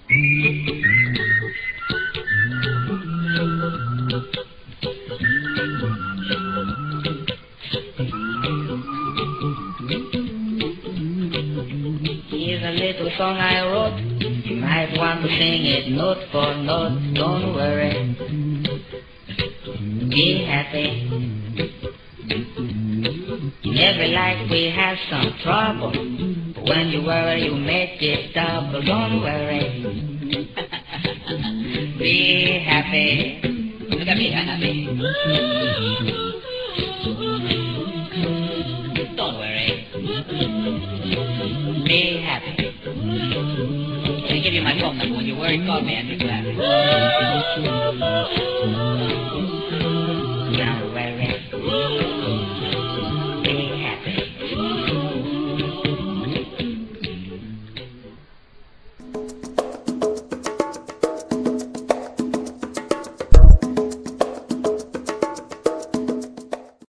Here's a little song I wrote. You might want to sing it note for note. Don't worry. Be happy. In every life we have some trouble. But when you worry, you make it double. Don't worry. Be happy. Look at me, happy. Don't worry. Be happy. Let me give you my phone number. When you worry, call me and be glad. Now,